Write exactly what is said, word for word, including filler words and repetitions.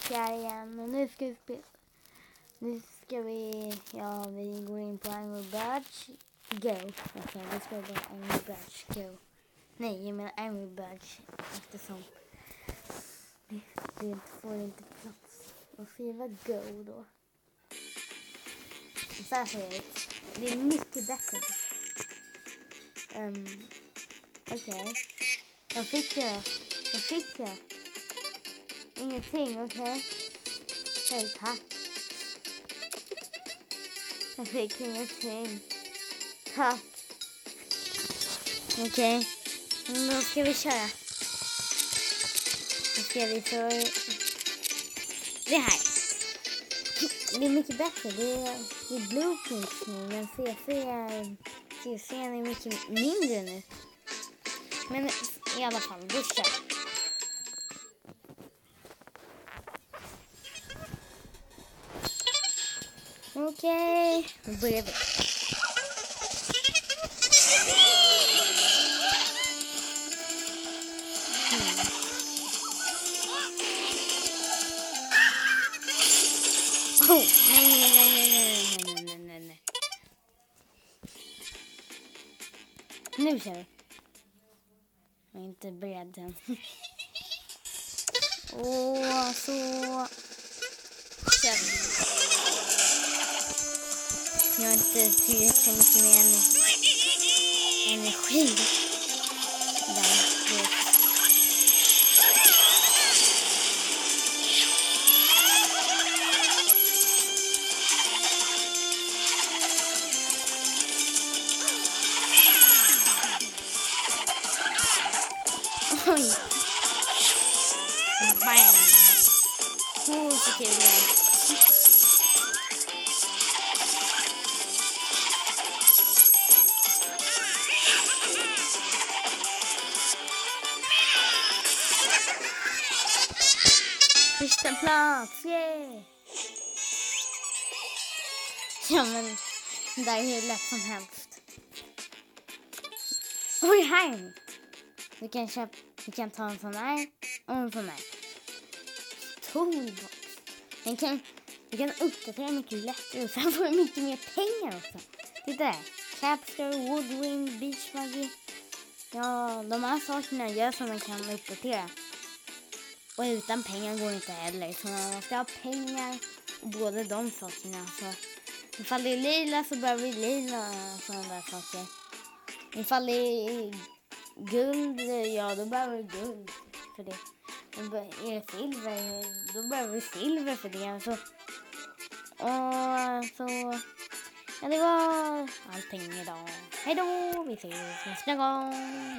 här igen. Och nu ska vi spela. Nu ska vi, ja vi går in på Angry Birds Go. Okej, vi ska bara Angry Birds Go. Nej, jag menar Angry Birds eftersom det, det får inte plats. Och skriva Go då. Så här ser det. Det är mycket bättre. Um, Okej. Okay. Jag fick det. Jag fick det. Ingenting, okej. Okay. Hej, tack. Jag fick ingenting. Tack. Okej. Okay. Nu ska vi köra. Nu ska vi så... Det här. Det är mycket bättre. Det är, det är blueprints nu. Men C C är... C C är mycket mindre nu. Men i alla fall, vi kör. Okej, okay. Nu börjar vi. Hmm. Oh, nej, nej, nej, nej, nej, nej, nej, nej. Nu kör vi. Jag är inte beredd än. Åh, så... Kör vi. Jag har inte tillräckligt mycket mer energi. Där, det. Oj. Bang. Åh, så kul det är. Första plats, yay! Ja, men det är hur lätt som helst. Oj, här! Vi kan köpa, vi kan ta en sån här och en sån här. Toolbox. Den kan, vi kan uppdatera mycket lättare och sen får vi mycket mer pengar också. Titta där. Capster, Woodwind, Beachbuggy. Ja, de här sakerna gör så man kan uppdatera. Och utan pengar går inte heller. Så man måste ha pengar och både de sakerna. Så ifall det är lila så behöver vi lila sådana där saker. Ifall det är guld, ja då behöver vi guld för det. Och är det silver, då behöver vi silver för det. Så, och så, ja det var allting idag. Hej då, vi ses nästa gång.